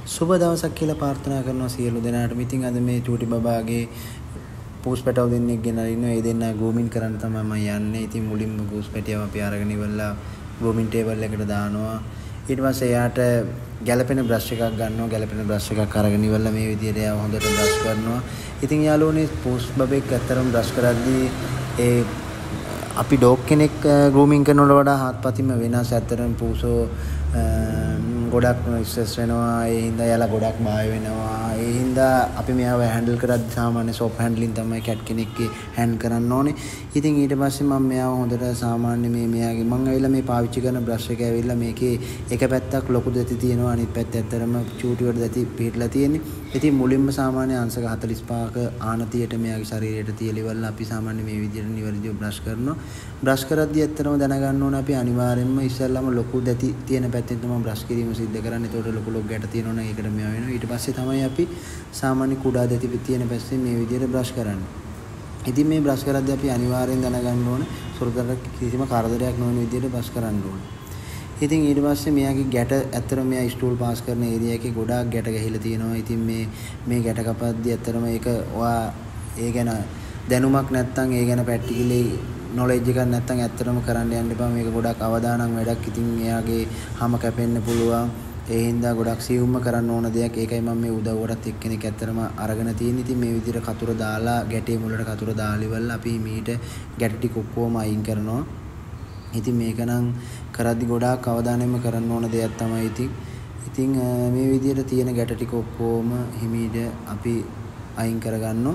සුබ දවසක් කියලා ප්‍රාර්ථනා කරනවා සියලු දෙනාටම. ඉතින් අද මේ චූටි බබාගේ පූස් පැටව දෙන්නෙක් ගෙනලා ඉන්නවා. ඒ දෙන්නා ග්‍රූමින් කරන්න තමයි මම යන්නේ. ඉතින් මුලින්ම පූස් පැටියව අපි අරගෙන ඉවරලා ග්‍රූමින් ටේබල් එකට දානවා. ඊට පස්සේ එයාට ගැලපෙන බ්‍රෂ් එකක් ගන්නවා. ගැලපෙන බ්‍රෂ් එකක් අරගෙන ඉවරලා මේ විදිහට එයාව හොඳට බ්‍රෂ් කරනවා. ඉතින් යාළුවනේ පූස් බබෙක් ඇත්තරම බ්‍රෂ් කරද්දී අපි ඩොග් කෙනෙක් ග්‍රූමින් කරනවට වඩා හාත්පසින්ම වෙනස්. ඇත්තරම පූසෝ ගොඩක් ස්ට්‍රෙස් වෙනවා. ඒ හින්දා යාලා ගොඩක් බය වෙනවා. ඒ හින්දා අපි මෙයාව හැන්ඩල් කරද්දී සාමාන්‍ය සොප් හැන්ඩලින් තමයි කැට් කෙනෙක්ගේ හැන්ඩ් කරන්න ඕනේ. ඉතින් ඊට පස්සේ මම මෙයාව හොඳට සාමාන්‍ය මෙයාගේ මම ඇවිල්ලා මේ පාවිච්චි කරන බ්‍රෂ් එක ඇවිල්ලා මේකේ එක පැත්තක් ලොකු දැති තියෙනවා. අනිත් පැත්ත ඇත්තරම චූටිවට දැති පිටලා තියෙන්නේ. ඉතින් මුලින්ම සාමාන්‍ය අංශක 45ක ආනතියට මෙයාගේ ශරීරයට තියලා ඉවරලා අපි සාමාන්‍ය මේ විදිහට නිවැරදිව බ්‍රෂ් කරනවා. බ්‍රෂ් කරද්දී ඇත්තටම දැනගන්න ඕනේ අපි අනිවාර්යයෙන්ම ඉස්සෙල්ලාම ලොකු දැති තියෙන පැත්තෙන් තමයි බ්‍රෂ් කිරීම සිද්ධ කරන්නේ. ඒකට ලොකු ගැට තියෙනවනේ ඒකට මෙයා වෙනවා. ඊට පස්සේ තමයි අපි සාමාන්‍ය කුඩා දැති තියෙන පැත්තෙන් මේ විදිහට බ්‍රෂ් කරන්නේ. ඉතින් මේ බ්‍රෂ් කරද්දී අපි අනිවාර්යෙන් දැනගන්න ඕනේ සොරතරක් කිසිම කරදරයක් නොවන විදිහට බ්‍රෂ් කරන්න ඕනේ. ඉතින් ඊට පස්සේ මෙයාගේ ගැට ඇත්තටම මෙයා ස්ටූල් පාස් කරන ඒරියා එකේ ගොඩාක් ගැට ගහලා තියෙනවා. ඉතින් මේ ගැට කපද්දී ඇත්තටම ඒක ඔයා ඒ ගැන දැනුමක් නැත්නම් ඒ ගැන ප්‍රැක්ටිකලි නොලෙජ් එකක් නැත්නම් ඇත්තටම කරන්න යන්න එපා. මේක ගොඩක් අවදානම් වැඩක්. ඉතින් එයාගේ හැම කැපෙන්න පුළුවන්. ඒ හින්දා ගොඩක් සියුම්ම කරන්න ඕන දෙයක්. ඒකයි මම මේ උදව්වටත් එක්කෙනෙක් ඇත්තටම අරගෙන තියෙන්නේ. ඉතින් මේ විදිහට කතුර දාලා ගැටේ මුලට කතුර දාලා ඉවරලා අපි මීට ගැට ටික ඔක්කොම අයින් කරනවා. ඉතින් මේක නම් කරද්දි ගොඩාක් අවධානයෙන්ම කරන්න ඕන දෙයක් තමයි. ඉතින් මේ විදිහට තියෙන ගැට ටික ඔක්කොම හිමීට අපි අයින් කරගන්නවා.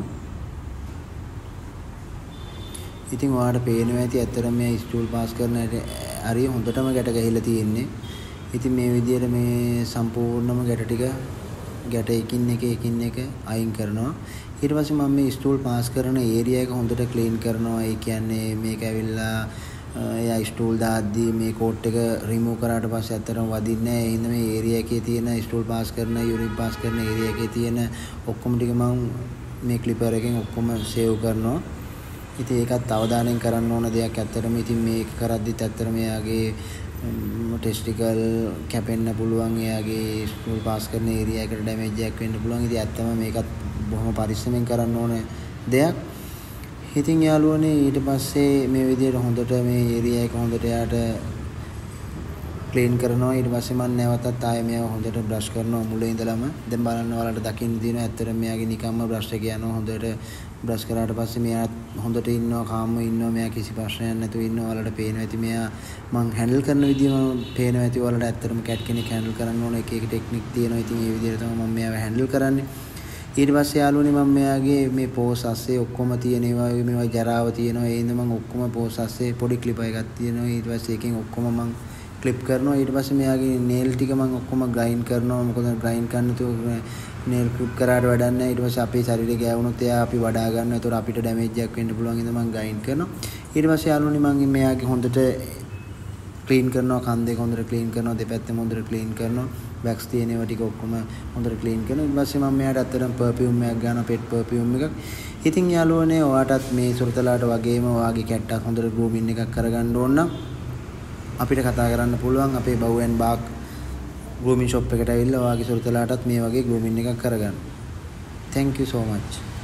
ඉතින් ඔයාලට පේනවා ඇති ඇත්තටම මේ ස්ටූල් පාස් කරන හරිය හොඳටම ගැට ගහලා තියෙන්නේ. ඉතින් මේ විදිහට මේ සම්පූර්ණම ගැට එකින් එක අයින් කරනවා. ඊට පස්සේ මම මේ ස්ටූල් පාස් කරන ඒරියා එක හොඳට ක්ලීන් කරනවා. ඒ කියන්නේ මේක ඇවිල්ලා එයා ස්ටූල් දාද්දී මේ කෝට් එක රිමූව් කරාට පස්සේ ඇත්තටම වදින්නේ නැහැ. ඒ හින්දා මේ ඒරියා එකේ තියෙන ස්ටූල් පාස් කරන යුරින් පාස් කරන ඒරියා එකේ තියෙන ඔක්කොම ටික මම මේ ක්ලිපර් එකෙන් ඔක්කොම සේව් කරනවා. ඉතින් ඒකත් අවධානයෙන් කරන්න ඕන දෙයක් ඇත්තටම. ඉතින් මේක කරද්දිත් ඇත්තටම එයාගේ ටෙස්ටිකල් කැපෙන්න පුළුවන්. එයාගේ ස්ටූල් පාස් කරන ඒරියා එකට ඩැමේජ් එකක් වෙන්න පුළුවන්. ඉතින් ඇත්තම මේකත් බොහොම පරිස්සමෙන් කරන්න ඕන දෙයක්. ඉතින් යාළුවනේ ඊට පස්සේ මේ විදිහට හොඳට මේ ඒරියා එක හොඳට එයාට ක්ලීන් කරනවා. ඊට පස්සේ මම නැවතත් ආයෙ මෙයාව හොඳට බ්‍රෂ් කරනවා මුලින් ඉඳලම. දැන් බලන්න ඔයාලට දකින්න තියෙනවා ඇත්තටම මෙයාගේ නිකම්ම බ්‍රෂ් එක යනවා. හොඳට බ්‍රෂ් කරාට පස්සේ මෙයා හොඳට ඉන්නවා, කාම්ව ඉන්නවා. මෙයා කිසි ප්‍රශ්නයක් නැතුව ඉන්නවා. ඔයාලට පේනවා ඇති මෙයා මං හැන්ඩල් කරන විදිය මම පේනවා ඇති ඔයාලට. ඇත්තටම කැට් කෙනෙක් හැන්ඩල් කරන්න ඕන එක ටෙක්නික් තියෙනවා. ඉතින් ඒ විදිහට තමයි මම මෙයාව හැන්ඩල් කරන්නේ. ඊට පස්සේ යාළුවනේ මම මෙයාගේ මේ පෝස් අස්සේ ඔක්කොම තියෙන මේවා ජරාව තියෙනවා. ඒ හින්දා මම ඔක්කොම පෝස් අස්සේ පොඩි ක්ලිප් එකක් තියෙනවා. ඊට පස්සේ එකෙන් ඔක්කොම මම ක්ලිප් කරනවා. ඊට පස්සේ මෙයාගේ නේල් ටික මම ඔක්කොම ග්‍රයින්ඩ් කරනවා. මොකද ග්‍රයින්ඩ් කරන්න තු නේල් ක්ලිප් කරාට වැඩක් නැහැ. ඊට පස්සේ අපේ ශරීරේ ගෑවුනොත් එයා අපි වඩා ගන්නවා. ඒතකොට අපිට ඩැමේජ් එකක් වෙන්න පුළුවන්. ඉතින් මම ග්‍රයින්ඩ් කරනවා. ඊට පස්සේ යාළුවනේ මම මෙයාගේ හොඳට ක්ලීන් කරනවා. කන් දෙක හොඳට ක්ලීන් කරනවා. දෙපැත්තම හොඳට ක්ලීන් කරනවා. වැක්ස් තියෙන ඒවා ටික ඔක්කොම හොඳට ක්ලීන් කරනවා. ඊට පස්සේ මම මෙයාට අතරම පර්ෆියුම් එකක් ගන්නවා. පෙට් පර්ෆියුම් එකක්. ඉතින් යාළුවනේ ඔයාටත් මේ සුරතලාට වගේම ඔයාගේ කැට්ටක් හොඳට ග්‍රූමින් එකක් කරගන්න ඕන නම් අපිට කතා කරන්න පුළුවන්. අපේ බව් ඇන් බාක් ග්‍රූමින් ෂොප් එකට ඇවිල්ලා ඔයාගේ සුරතලාටත් මේ වගේ ග්‍රූමින් එකක් කරගන්න. Thank you so much.